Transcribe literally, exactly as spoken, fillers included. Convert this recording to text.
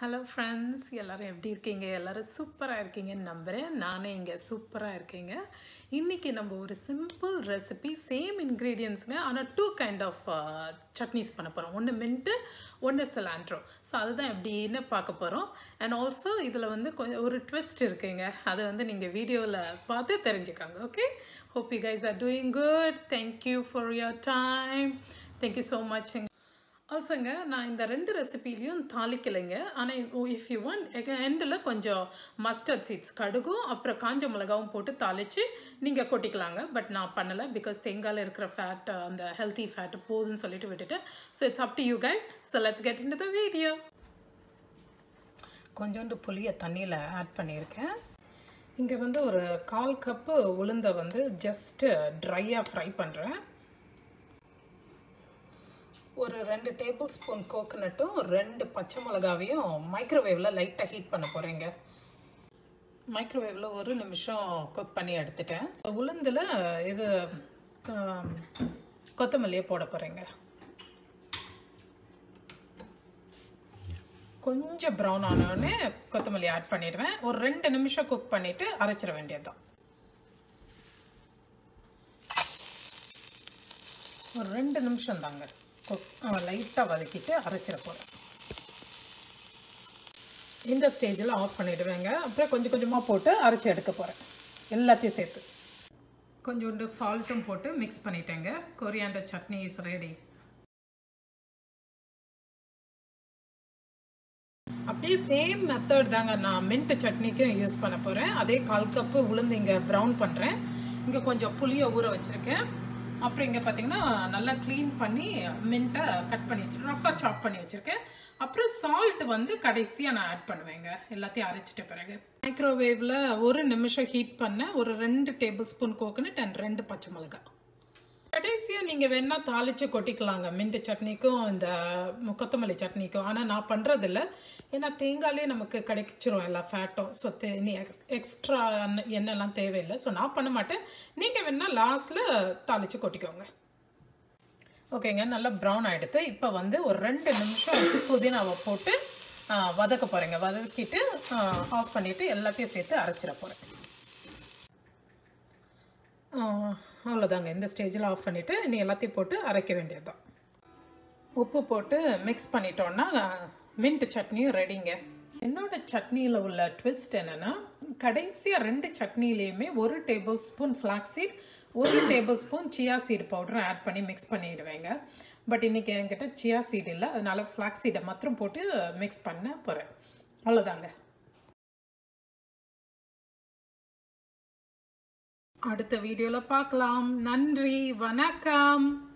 Hello friends, எல்லாரும் எப்படி இருக்கீங்க? எல்லாரும் சூப்பரா இருக்கீங்கன்னு நம்புறேன். நானே இங்க சூப்பரா இருக்கேங்க. இன்னைக்கு நம்ம ஒரு சிம்பிள் ரெசிபி சேம் இன்கிரிடியன்ட்ஸ்ங்க ஆனா two kind of சட்னிஸ் பண்ண போறோம். ஒன்னு மின்ட், ஒன்னு சிலாண்ட்ரோ. சோ அதுதான் எப்படின்னு பார்க்க போறோம். and also இதுல வந்து ஒரு ட்விஸ்ட் இருக்குங்க. அது வந்து நீங்க வீடியோல பார்த்து தெரிஞ்சுக்கங்க. Okay? Hope you guys are doing good. Thank you for your time. Thank you so much. ஆல்சோங்க நான் இந்த ரெண்டு ரெசிபிலையும் தாளிக்கலைங்க. ஆனால் இஃப் யூ வாண்ட் எண்டில் கொஞ்சம் மஸ்டர்ட் சீட்ஸ் கடுகும் அப்புறம் காஞ்ச மிளகாவும் போட்டு தாளித்து நீங்கள் கொட்டிக்கலாங்க. பட் நான் பண்ணலை பிகாஸ் தேங்காயில் இருக்கிற ஃபேட் அந்த ஹெல்த்தி ஃபேட் போதுன்னு சொல்லிட்டு விட்டுட்டேன். So it's up to you guys. So let's get into the video. கொஞ்சோண்டு புளியை தண்ணியில் ஆட் பண்ணியிருக்கேன். இங்கே வந்து ஒரு கால் கப்பு உளுந்தை வந்து ஜஸ்ட்டு ட்ரையாக ஃப்ரை பண்ணுறேன். ஒரு ரெண்டு டேபிள் ஸ்பூன் கோகனட்டும் ரெண்டு பச்சை மிளகாவையும் மைக்ரோவேவில் லைட்டாக ஹீட் பண்ண போகிறேங்க. மைக்ரோவேவில் ஒரு நிமிஷம் குக் பண்ணி எடுத்துட்டேன். உளுந்தில் இது கொத்தமல்லியை போட போகிறேங்க. கொஞ்சம் ப்ரௌன் ஆனோடனே கொத்தமல்லி ஆட் பண்ணிடுவேன். ஒரு ரெண்டு நிமிஷம் குக் பண்ணிவிட்டு அரைச்சிட வேண்டியது தான். ஒரு ரெண்டு நிமிஷம் தாங்க லைட்டாக வதக்கிட்டு அரைச்சிட போகிறேன். இந்த ஸ்டேஜில் ஆஃப் பண்ணிவிடுவேங்க. அப்புறம் கொஞ்சம் கொஞ்சமாக போட்டு அரைச்சி எடுக்க போகிறேன் எல்லாத்தையும் சேர்த்து. கொஞ்சோண்டு சால்ட்டும் போட்டு மிக்ஸ் பண்ணிட்டேங்க. Coriander chutney is ready. அப்படியே சேம் மெத்தட் தாங்க நான் மின்ட் சட்னிக்கும் யூஸ் பண்ண போகிறேன். அதே கால் கப்பு உளுந்து இங்கே ப்ரௌன் பண்ணுறேன். இங்கே கொஞ்சம் புளியை ஊற வச்சுருக்கேன். அப்புறம் இங்கே பார்த்தீங்கன்னா நல்லா க்ளீன் பண்ணி மின்ட்டை கட் பண்ணி வச்சுருக்கேன். ரஃபாக சாப் பண்ணி வச்சுருக்கேன். அப்புறம் சால்ட் வந்து கடைசியாக நான் ஆட் பண்ணுவேங்க எல்லாத்தையும் அரைச்சிட்ட பிறகு. மைக்ரோவேவில் ஒரு நிமிஷம் ஹீட் பண்ண ஒரு ரெண்டு டேபிள் ஸ்பூன் கோகனட் அண்ட் ரெண்டு பச்சை மிளகாய். கடைசியாக நீங்கள் வேணால் தாளித்து கொட்டிக்கலாங்க மின்ட் சட்னிக்கும் இந்த கொத்தமல்லி சட்னிக்கும். ஆனால் நான் பண்ணுறதில்ல. ஏன்னா தேங்காயிலே நமக்கு கிடைச்சிரும் எல்லா ஃபேட்டும். ஸோ தே நீ எக்ஸ் எக்ஸ்ட்ரா எண்ணெய்லாம் தேவையில்லை. ஸோ நான் பண்ண மாட்டேன். நீங்கள் வேணால் லாஸ்ட்டில் தாளித்து கொட்டிக்கோங்க. ஓகேங்க, நல்லா ப்ரௌன் ஆகிடுது. இப்போ வந்து ஒரு ரெண்டு நிமிஷம் புதினாவை போட்டு வதக்க போகிறேங்க. வதக்கிட்டு ஆஃப் பண்ணிவிட்டு எல்லாத்தையும் சேர்த்து அரைச்சிட போகிறேன். அவ்வளோதாங்க. இந்த ஸ்டேஜில் ஆஃப் பண்ணிவிட்டு இனி எல்லாத்தையும் போட்டு அரைக்க வேண்டியது தான். உப்பு போட்டு மிக்ஸ் பண்ணிட்டோன்னா மின்ட் சட்னியும் ரெடிங்க. என்னோட சட்னியில் உள்ள ட்விஸ்ட் என்னென்னா கடைசியாக ரெண்டு சட்னிலேயுமே ஒரு டேபிள் ஸ்பூன் ஃப்ளாக்ஸ் சீட் ஒரு டேபிள் ஸ்பூன் சியா சீட் பவுடரும் ஆட் பண்ணி மிக்ஸ் பண்ணிவிடுவேங்க. பட் இன்றைக்கி என்கிட்ட சியா சீட் இல்லை. அதனால் ஃப்ளாக்ஸ் சீடை மாத்திரம் போட்டு மிக்ஸ் பண்ண போகிறேன். அவ்வளோதாங்க. அடுத்த வீடியோவில் பார்க்கலாம். நன்றி, வணக்கம்.